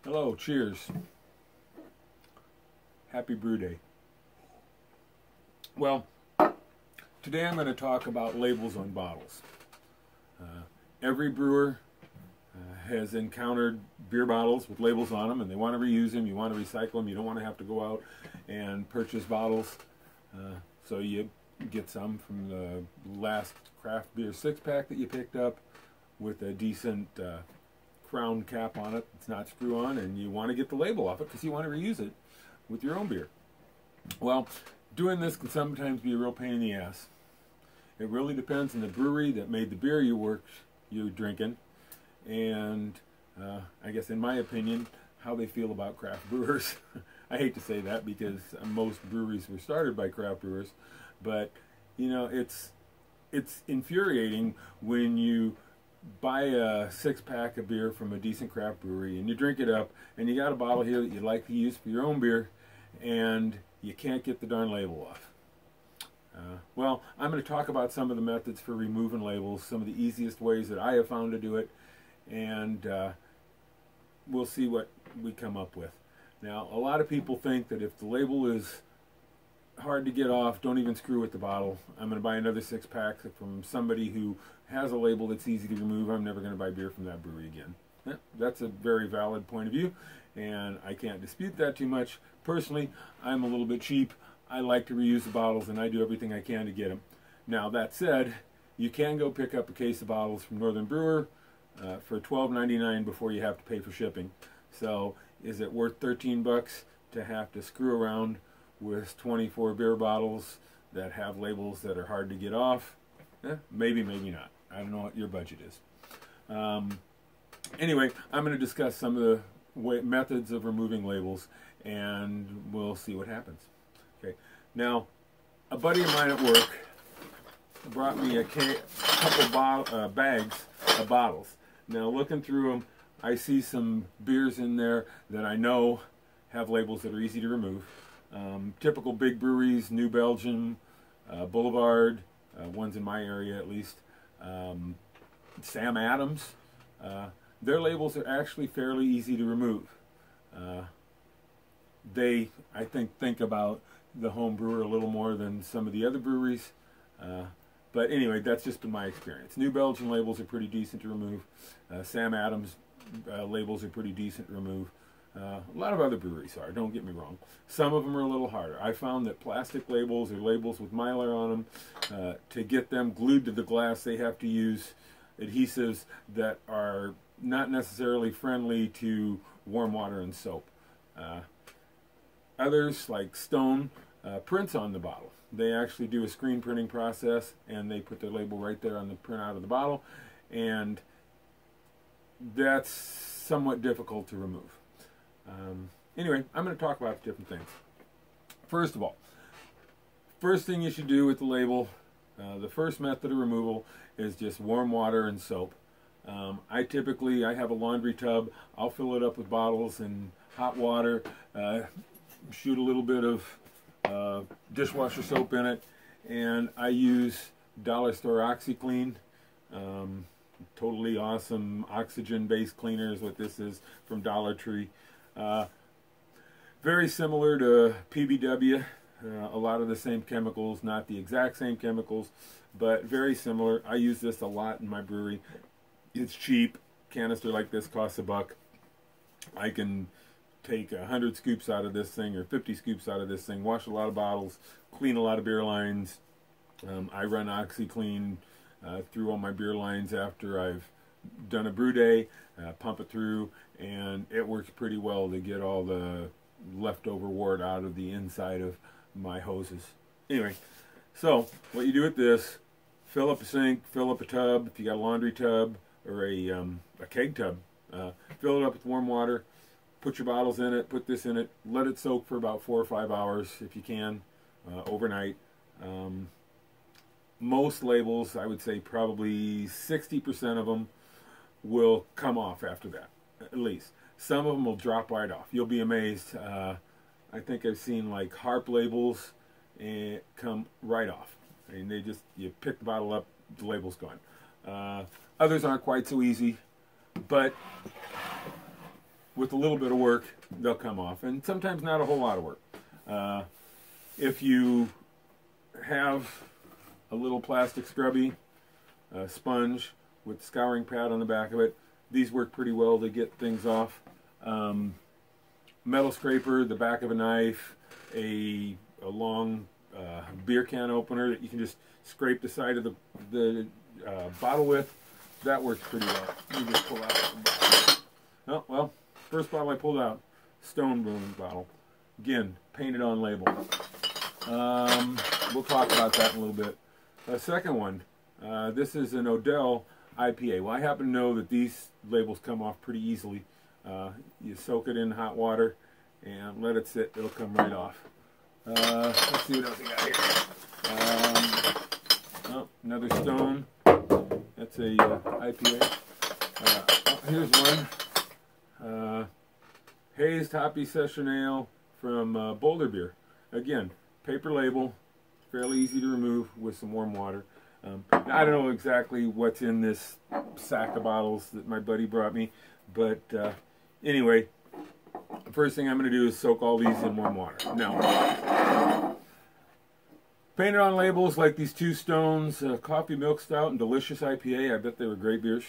Hello, cheers. Happy brew day. Well, today I'm going to talk about labels on bottles. Every brewer has encountered beer bottles with labels on them, and they want to reuse them, you want to recycle them, you don't want to have to go out and purchase bottles. So you get some from the last craft beer 6-pack that you picked up with a decent crown cap on it. It's not screw on, and you want to get the label off it because you want to reuse it with your own beer. Well, doing this can sometimes be a real pain in the ass. It really depends on the brewery that made the beer you're drinking, and I guess in my opinion, how they feel about craft brewers. I hate to say that because most breweries were started by craft brewers, but you know, it's infuriating when you buy a 6-pack of beer from a decent craft brewery and you drink it up and you got a bottle here that you'd like to use for your own beer and you can't get the darn label off. Well, I'm going to talk about some of the methods for removing labels, some of the easiest ways that I have found to do it, and we'll see what we come up with. Now, a lot of people think that if the label is hard to get off, don't even screw with the bottle. I'm going to buy another 6-pack from somebody who has a label that's easy to remove. I'm never going to buy beer from that brewery again. Yeah, that's a very valid point of view, and I can't dispute that too much. Personally, I'm a little bit cheap. I like to reuse the bottles, and I do everything I can to get them. Now, that said, you can go pick up a case of bottles from Northern Brewer for $12.99 before you have to pay for shipping. So, is it worth 13 bucks to have to screw around with 24 beer bottles that have labels that are hard to get off? Maybe, maybe not. I don't know what your budget is. Anyway, I'm going to discuss some of the methods of removing labels, and we'll see what happens. Okay. Now, a buddy of mine at work brought me a couple bags of bottles. Now, looking through them, I see some beers in there that I know have labels that are easy to remove. Typical big breweries, New Belgium, Boulevard, ones in my area at least, Sam Adams, their labels are actually fairly easy to remove. They, I think about the home brewer a little more than some of the other breweries, but anyway, that's just been my experience. New Belgium labels are pretty decent to remove. Sam Adams labels are pretty decent to remove. A lot of other breweries are, don't get me wrong. Some of them are a little harder. I found that plastic labels or labels with mylar on them, to get them glued to the glass, they have to use adhesives that are not necessarily friendly to warm water and soap. Others, like Stone, prints on the bottle. They actually do a screen printing process, and they put their label right there on the printout of the bottle, and that's somewhat difficult to remove. Anyway, I'm going to talk about different things. First of all, first thing you should do with the label, the first method of removal is just warm water and soap. I have a laundry tub. I'll fill it up with bottles and hot water, shoot a little bit of dishwasher soap in it, and I use dollar store oxy-clean. Totally awesome oxygen-based cleaner is what this is, from Dollar Tree. Very similar to PBW, a lot of the same chemicals, not the exact same chemicals, but very similar. I use this a lot in my brewery. It's cheap. Canister like this costs $1. I can take 100 scoops out of this thing or 50 scoops out of this thing, wash a lot of bottles, clean a lot of beer lines. I run oxy-clean through all my beer lines after I've done a brew day, pump it through, and it works pretty well to get all the leftover wort out of the inside of my hoses. Anyway, so what you do with this, fill up a sink, fill up a tub, if you got a laundry tub or a keg tub, fill it up with warm water, put your bottles in it, put this in it, let it soak for about 4 or 5 hours if you can, overnight. Most labels, I would say probably 60% of them will come off after that, at least. Some of them will drop right off. You'll be amazed. I think I've seen like harp labels and come right off. I mean, you pick the bottle up, the label's gone. Others aren't quite so easy, but with a little bit of work, they'll come off, and sometimes not a whole lot of work. If you have a little plastic scrubby sponge with scouring pad on the back of it, these work pretty well to get things off. Metal scraper, the back of a knife, a long beer can opener that you can just scrape the side of the bottle with, that works pretty well. You just pull out the bottle. Oh, well, first bottle I pulled out, stone brewing bottle. Again, painted on label. We'll talk about that in a little bit. The second one, this is an Odell IPA. Well, I happen to know that these labels come off pretty easily. You soak it in hot water and let it sit. It'll come right off. Let's see what else I got here. Oh, another stone. That's a IPA. Oh, here's one. Hazed Hoppy Session Ale from Boulder Beer. Again, paper label, fairly easy to remove with some warm water. I don't know exactly what's in this sack of bottles that my buddy brought me, but anyway, the first thing I'm going to do is soak all these in warm water. Now, painted on labels like these two stones, Coffee Milk Stout and Delicious IPA. I bet they were great beers.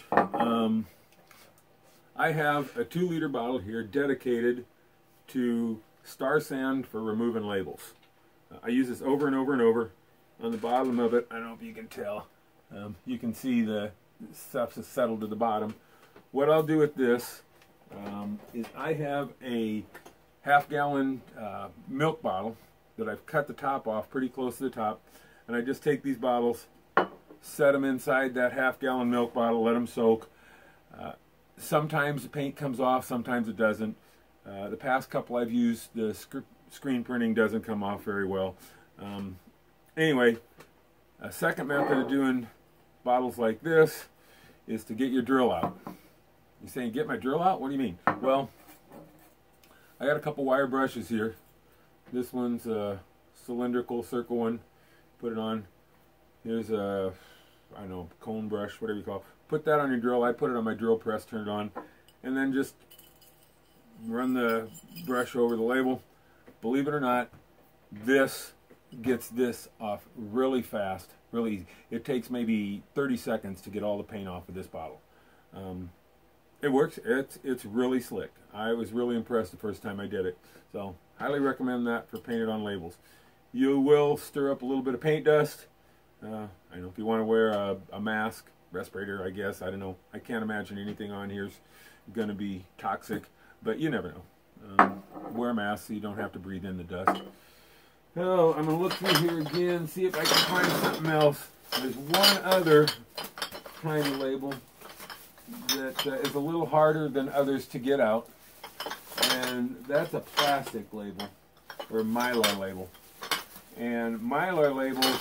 I have a 2-liter bottle here dedicated to StarSan for removing labels. I use this over and over and over. On the bottom of it, I don't know if you can tell, you can see the stuff is settled to the bottom. What I'll do with this is I have a half-gallon milk bottle that I've cut the top off pretty close to the top, and I just take these bottles, set them inside that half-gallon milk bottle, let them soak. Sometimes the paint comes off, sometimes it doesn't. The past couple I've used, the screen printing doesn't come off very well. Anyway, a second method of doing bottles like this is to get your drill out. You're saying, get my drill out? What do you mean? Well, I got a couple wire brushes here. This one's a cylindrical circle one. Put it on. Here's a, I don't know, cone brush, whatever you call it. Put that on your drill. I put it on my drill press, turn it on, and then just run the brush over the label. Believe it or not, this gets this off really fast, really easy. It takes maybe 30 seconds to get all the paint off of this bottle. It works. It's really slick. I was really impressed the first time I did it. So, highly recommend that for painted on labels. You will stir up a little bit of paint dust. I don't know if you want to wear a mask, respirator, I guess. I don't know. I can't imagine anything on here's going to be toxic, but you never know. Wear a mask so you don't have to breathe in the dust. So I'm going to look through here again, see if I can find something else. There's one other kind of label that is a little harder than others to get out, and that's a plastic label, or a Mylar label. And Mylar labels,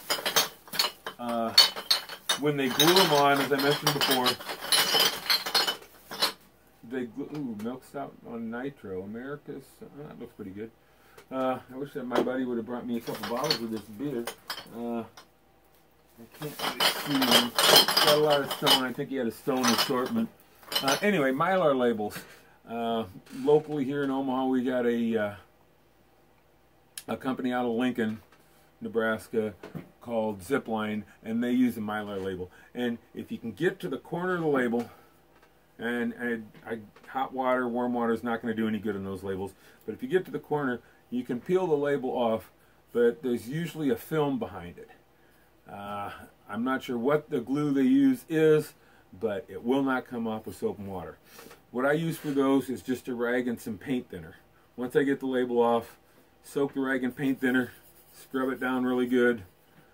when they glue them on, as I mentioned before, they glue, ooh, Milk Stout on Nitro, America's, that looks pretty good. I wish that my buddy would have brought me a couple bottles of this beer. I can't really see them. Got a lot of stone. I think he had a stone assortment. Anyway, Mylar labels. Locally here in Omaha, we got a company out of Lincoln, Nebraska, called Zipline, and they use a Mylar label. And if you can get to the corner of the label, and hot water, warm water is not going to do any good in those labels, but if you get to the corner, you can peel the label off, but there's usually a film behind it. I'm not sure what the glue they use is, but it will not come off with soap and water. What I use for those is just a rag and some paint thinner. Once I get the label off, soak the rag in paint thinner, scrub it down really good.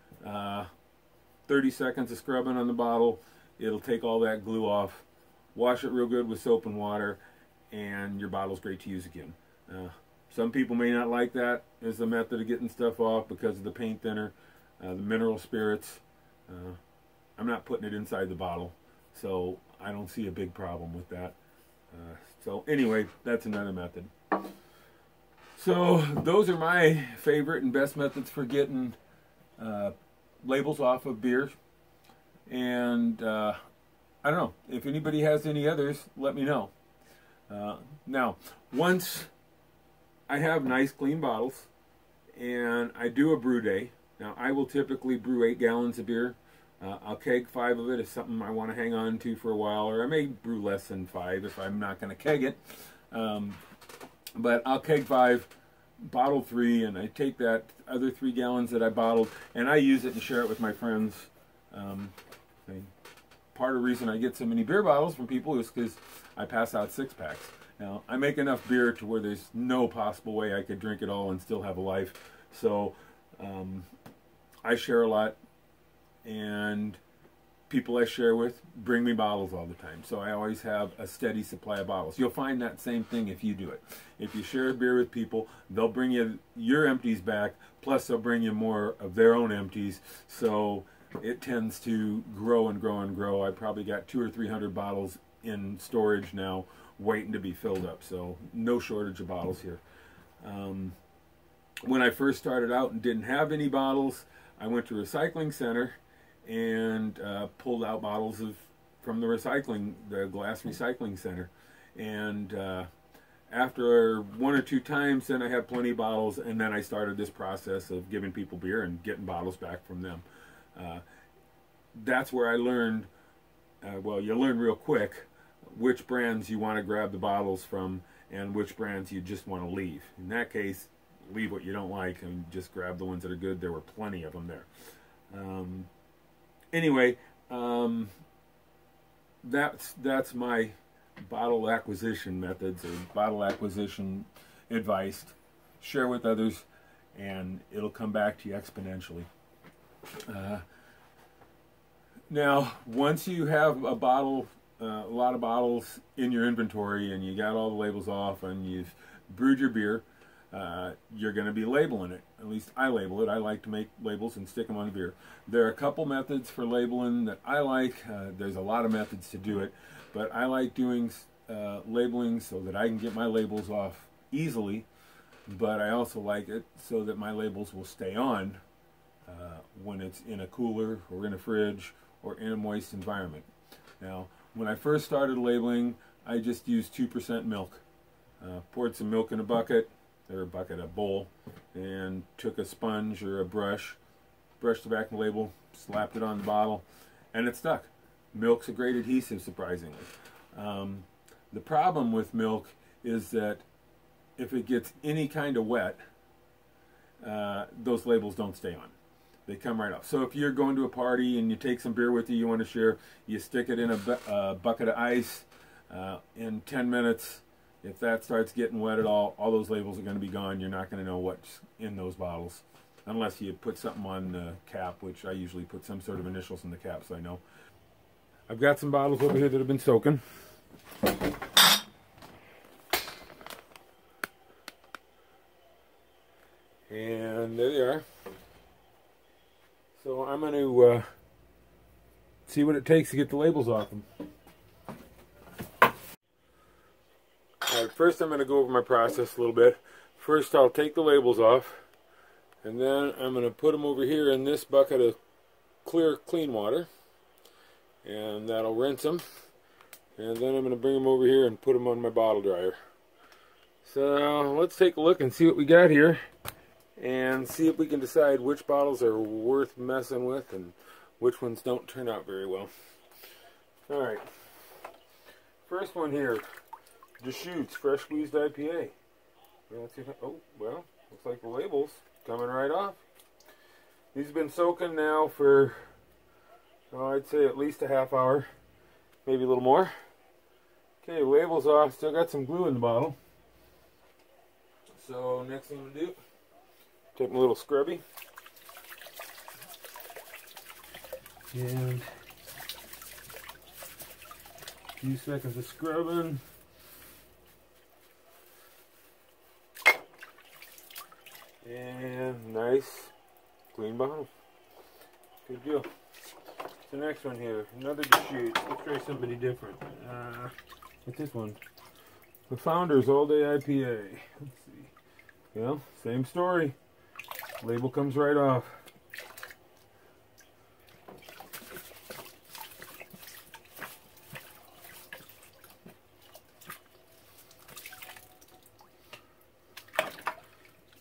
30 seconds of scrubbing on the bottle, it'll take all that glue off. Wash it real good with soap and water, and your bottle's great to use again. Some people may not like that as a method of getting stuff off because of the paint thinner, the mineral spirits. I'm not putting it inside the bottle, so I don't see a big problem with that. So anyway, that's another method. So those are my favorite and best methods for getting labels off of beers. And I don't know, if anybody has any others, let me know. Now, once I have nice clean bottles and I do a brew day, now I will typically brew 8 gallons of beer. I'll keg 5 of it if something I want to hang on to for a while, or I may brew less than 5 if I'm not going to keg it. But I'll keg 5, bottle 3, and I take that other 3 gallons that I bottled and I use it and share it with my friends. Part of the reason I get so many beer bottles from people is because I pass out 6-packs. Now, I make enough beer to where there's no possible way I could drink it all and still have a life. So I share a lot, and people I share with bring me bottles all the time. So I always have a steady supply of bottles. You'll find that same thing if you do it. If you share a beer with people, they'll bring you your empties back, plus they'll bring you more of their own empties. So it tends to grow and grow and grow. I probably got 200 or 300 bottles in storage now, waiting to be filled up. So no shortage of bottles here. When I first started out and didn't have any bottles, I went to a recycling center and pulled out bottles from the glass recycling center. And after 1 or 2 times, then I had plenty of bottles, and then I started this process of giving people beer and getting bottles back from them. That's where I learned, well, you learn real quick which brands you want to grab the bottles from and which brands you just want to leave. In that case, leave what you don't like and just grab the ones that are good. There were plenty of them there. Anyway, that's my bottle acquisition methods, or bottle acquisition advice. Share with others, and it'll come back to you exponentially. Now, once you have a lot of bottles in your inventory, and you got all the labels off, and you've brewed your beer, you're going to be labeling it. At least I label it. I like to make labels and stick them on the beer. There are a couple methods for labeling that I like. There's a lot of methods to do it, but I like doing labeling so that I can get my labels off easily, but I also like it so that my labels will stay on when it's in a cooler or in a fridge or in a moist environment. Now, when I first started labeling, I just used 2% milk. Poured some milk in a bucket, or a bowl, and took a sponge or a brush, brushed the back of the label, slapped it on the bottle, and it stuck. Milk's a great adhesive, surprisingly. The problem with milk is that if it gets any kind of wet, those labels don't stay on. They come right off. So if you're going to a party and you take some beer with you, you want to share, you stick it in a bucket of ice in 10 minutes. If that starts getting wet at all those labels are going to be gone. You're not going to know what's in those bottles, unless you put something on the cap, which I usually put some sort of initials in the cap so I know. I've got some bottles over here that have been soaking. And there they are. So I'm going to see what it takes to get the labels off them. Alright, first I'm going to go over my process a little bit. First I'll take the labels off, and then I'm going to put them over here in this bucket of clean water, and that'll rinse them. And then I'm going to bring them over here and put them on my bottle dryer. So let's take a look and see what we got here, and see if we can decide which bottles are worth messing with and which ones don't turn out very well. Alright, first one here, Deschutes Fresh Squeezed IPA. Let's see if well, looks like the label's coming right off. These have been soaking now for, I'd say at least a half hour, maybe a little more. Okay, label's off, still got some glue in the bottle. So next thing I'm going to do, take my little scrubby, and a few seconds of scrubbing. And nice, clean bottle. Good deal. The next one here, another Deschutes. Let's try somebody different. What's this one? The Founders All Day IPA. Let's see. Well, same story. Label comes right off.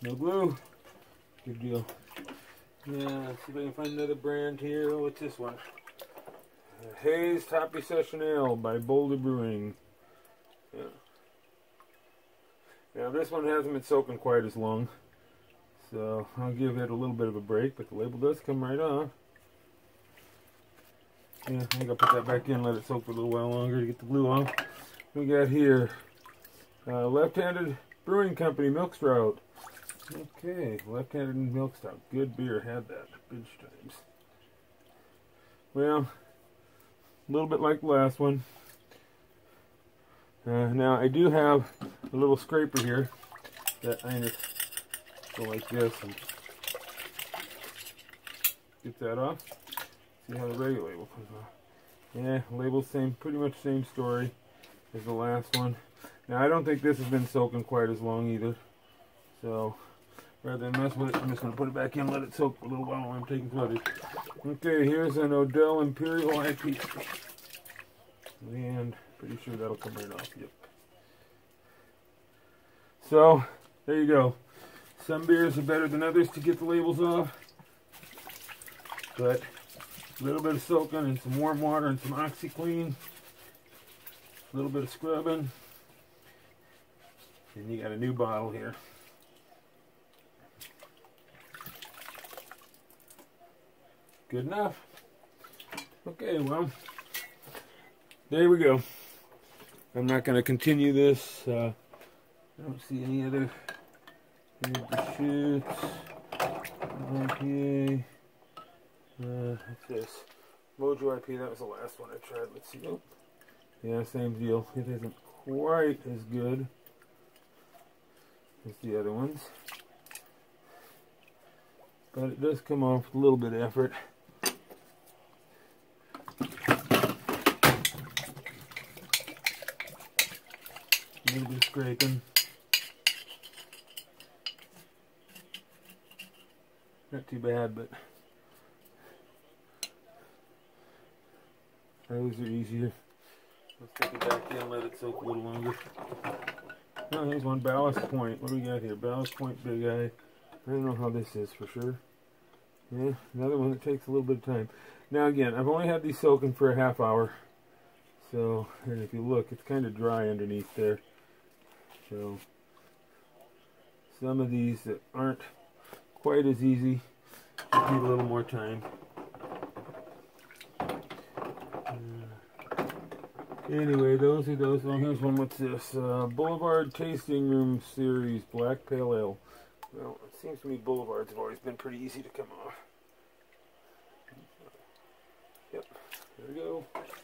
No glue. Good deal. Yeah, let's see if I can find another brand here. Oh, what's this one? Hayes Toppy Session Ale by Boulder Brewing. Yeah. Now this one hasn't been soaking quite as long, so I'll give it a little bit of a break, but the label does come right off. Yeah, I think I'll put that back in, let it soak for a little while longer to get the glue off. We got here, Left-Handed Brewing Company Milk Stout. Okay, Left-Handed Milk Stout. Good beer, had that a bunch of times. Well, a little bit like the last one. Now I do have a little scraper here that I just go like this and get that off. See how the regular label comes off. Yeah, label's same, pretty much same story as the last one. Now I don't think this has been soaking quite as long either. So rather than mess with it, I'm just going to put it back in, let it soak for a little while while I'm taking photos. Okay, here's an Odell Imperial IP. And pretty sure that'll come right off. Yep. So, there you go. Some beers are better than others to get the labels off. But a little bit of soaking and some warm water and some oxy-clean. A little bit of scrubbing. And you got a new bottle here. Good enough. Okay, well, there we go. I'm not going to continue this. I don't see any other. Here's the shoots. IPA. What's this? Mojo IPA. That was the last one I tried. Let's see. Oh, yeah, same deal. It isn't quite as good as the other ones, but it does come off with a little bit of effort. A little bit of scraping. Not too bad, but those are easier. Let's take it back in, let it soak a little longer. Oh, here's one, Ballast Point. What do we got here? Ballast Point Big Eye. I don't know how this is for sure. Yeah, another one that takes a little bit of time. Now again, I've only had these soaking for a half hour. So, and if you look, it's kind of dry underneath there. So, some of these that aren't quite as easy just need a little more time. Anyway, those are those. Oh, here's one. What's this? Boulevard Tasting Room Series Black Pale Ale. Well, it seems to me Boulevards have always been pretty easy to come off. Yep, there we go.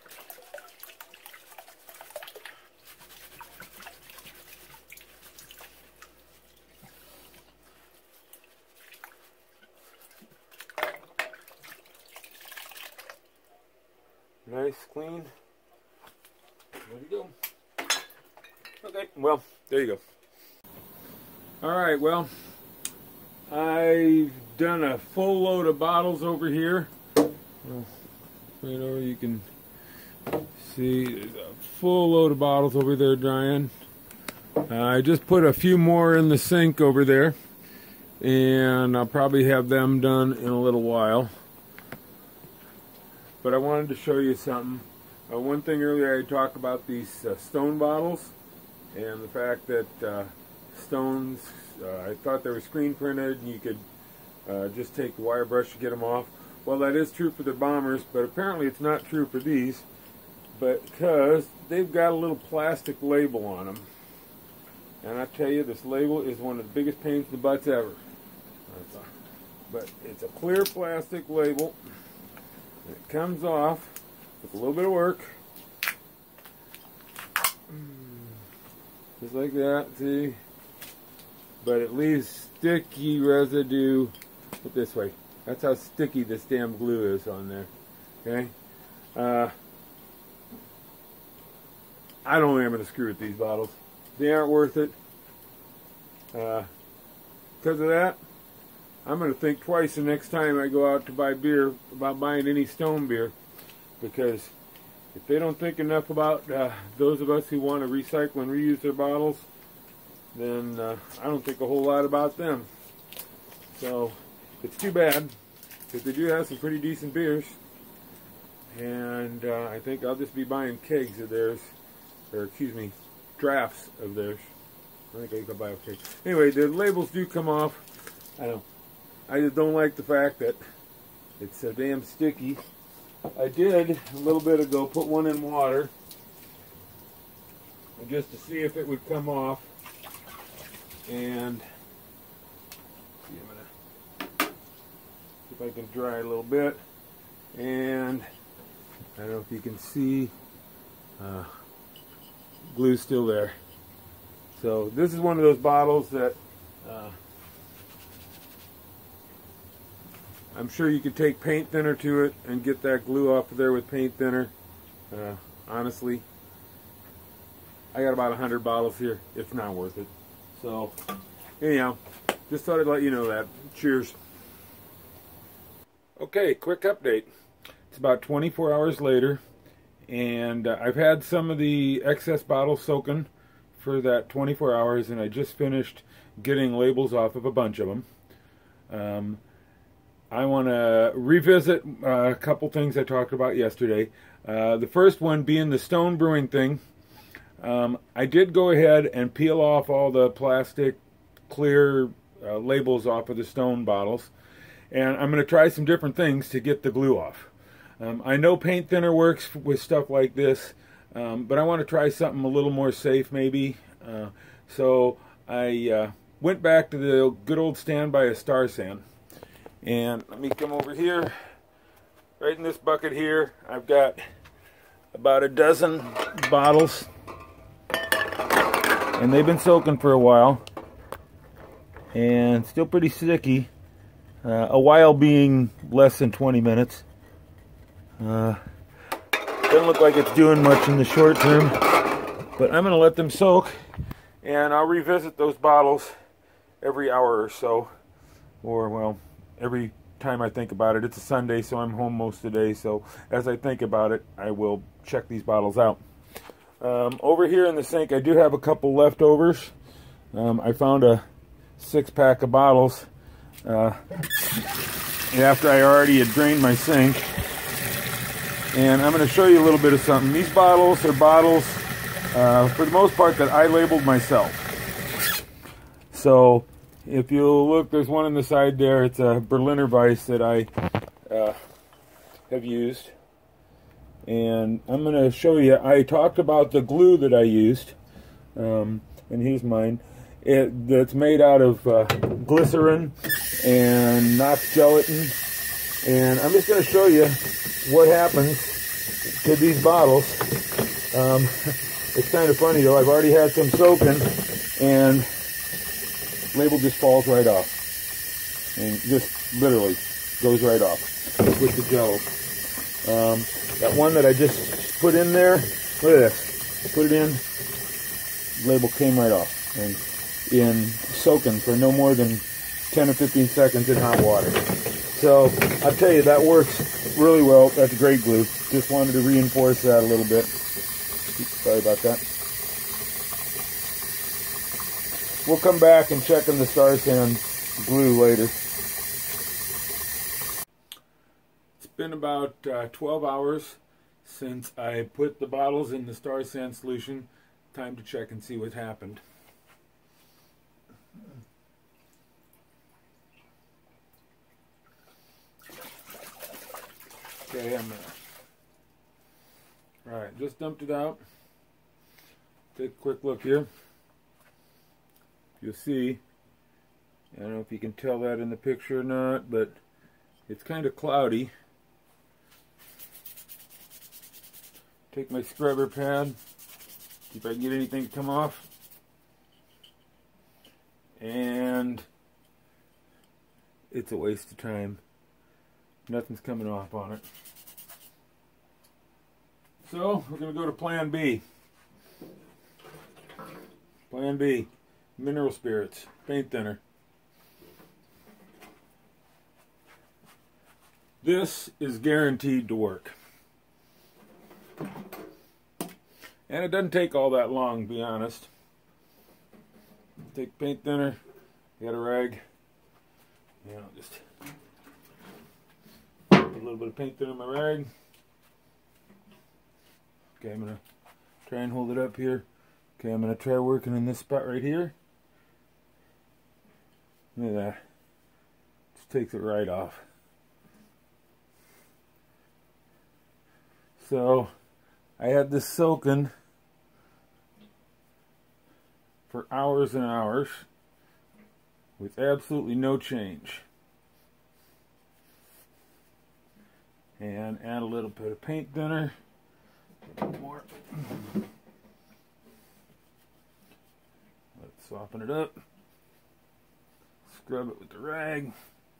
Nice, clean. There you go. Okay, well, there you go. Alright, well, I've done a full load of bottles over here. Right over, you can see there's a full load of bottles over there drying. I just put a few more in the sink over there, and I'll probably have them done in a little while. But I wanted to show you something. One thing earlier I talked about these stone bottles and the fact that stones, I thought they were screen printed and you could just take the wire brush to get them off. Well, that is true for the bombers, but apparently it's not true for these, because they've got a little plastic label on them. And I tell you, this label is one of the biggest pains in the butts ever. But it's a clear plastic label. It comes off with a little bit of work. Just like that, see? But it leaves sticky residue. Put it this way. That's how sticky this damn glue is on there. Okay? I don't think I'm going to screw with these bottles. They aren't worth it. Because of that, I'm going to think twice the next time I go out to buy beer about buying any stone beer, because if they don't think enough about those of us who want to recycle and reuse their bottles, then I don't think a whole lot about them. So it's too bad, because they do have some pretty decent beers. And I think I'll just be buying kegs of theirs, or excuse me, drafts of theirs. I think I can buy a keg. Anyway, the labels do come off. I just don't like the fact that it's so damn sticky. I did a little bit ago put one in water just to see if it would come off. And see, I'm gonna see if I can dry it a little bit. And I don't know if you can see, glue's still there. So this is one of those bottles that I'm sure you could take paint thinner to it and get that glue off of there with paint thinner. Honestly, I got about 100 bottles here. It's not worth it. So anyhow, just thought I'd let you know that. Cheers. Okay, quick update. It's about 24 hours later, and I've had some of the excess bottles soaking for that 24 hours, and I just finished getting labels off of a bunch of them. I want to revisit a couple things I talked about yesterday. The first one being the Stone Brewing thing. I did go ahead and peel off all the plastic clear labels off of the Stone bottles, and I'm going to try some different things to get the glue off. I know paint thinner works with stuff like this, but I want to try something a little more safe maybe. So I went back to the good old standby of StarSan. And let me come over here. Right in this bucket here, I've got about a dozen bottles. And they've been soaking for a while. And still pretty sticky. A while being less than 20 minutes. Doesn't look like it's doing much in the short term, but I'm going to let them soak, and I'll revisit those bottles every hour or so, or well, every time I think about it. It's a Sunday, so I'm home most of the day, so as I think about it, I will check these bottles out. Over here in the sink, I do have a couple leftovers. I found a 6-pack of bottles after I already had drained my sink. And I'm going to show you a little bit of something. These bottles are bottles, for the most part, that I labeled myself. So, if you look, there's one on the side there. It's a Berliner Weiss that I have used. And I'm going to show you, I talked about the glue that I used. And here's mine. That's made out of glycerin and Knox gelatin. And I'm just going to show you what happens to these bottles. It's kind of funny though. I've already had some soaking, and label just falls right off, and just literally goes right off with the jello. That one that I just put in there, look at this. I put it in, label came right off, and in soaking for no more than 10 or 15 seconds in hot water. So I'll tell you, that works really well. That's great glue. Just wanted to reinforce that a little bit. Sorry about that. We'll come back and check on the StarSan glue later. It's been about 12 hours since I put the bottles in the StarSan solution. Time to check and see what happened. Okay, alright, just dumped it out. Take a quick look here. You'll see, I don't know if you can tell that in the picture or not, but it's kind of cloudy. Take my scrubber pad, see if I can get anything to come off. And it's a waste of time. Nothing's coming off on it. So, we're going to go to Plan B. Plan B, mineral spirits, paint thinner. This is guaranteed to work. And it doesn't take all that long, to be honest. Take paint thinner, got a rag, and I'll just put a little bit of paint thinner in my rag. Okay, I'm going to try and hold it up here. Okay, I'm going to try working in this spot right here. Look at that. Just takes it right off. So, I had this soaking for hours and hours with absolutely no change. And add a little bit of paint thinner. A little more. Let's soften it up. Scrub it with the rag.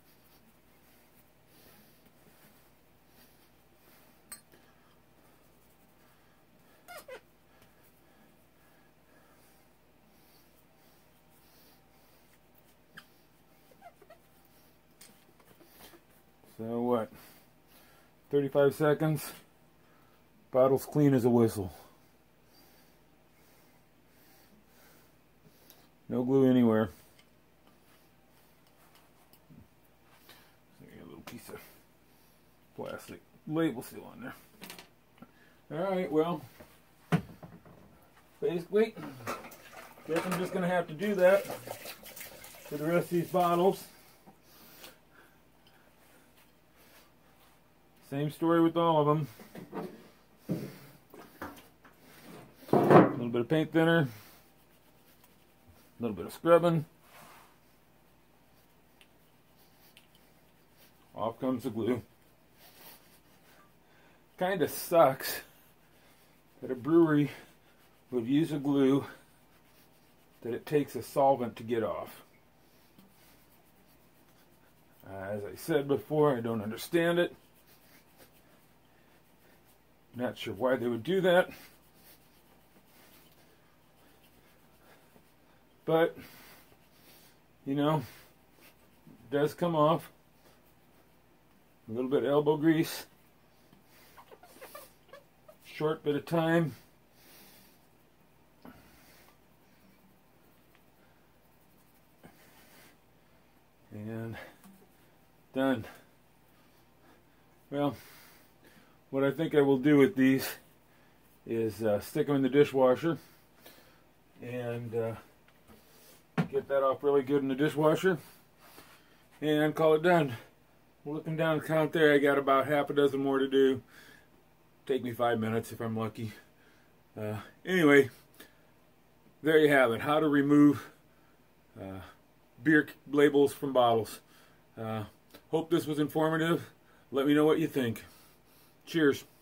So what? 35 seconds. Bottle's clean as a whistle. No glue anywhere. A little piece of plastic label seal on there. Alright, well, basically, guess I'm just going to have to do that for the rest of these bottles. Same story with all of them. A little bit of paint thinner, a little bit of scrubbing. Off comes the glue. Kind of sucks that a brewery would use a glue that it takes a solvent to get off. As I said before, I don't understand it. Not sure why they would do that. But, you know, it does come off. A little bit of elbow grease. Short bit of time. And done. Well, what I think I will do with these is stick them in the dishwasher and get that off really good in the dishwasher and call it done. Looking down the count there, I got about half a dozen more to do. Take me 5 minutes if I'm lucky. Anyway, there you have it. How to remove beer labels from bottles. Hope this was informative. Let me know what you think. Cheers.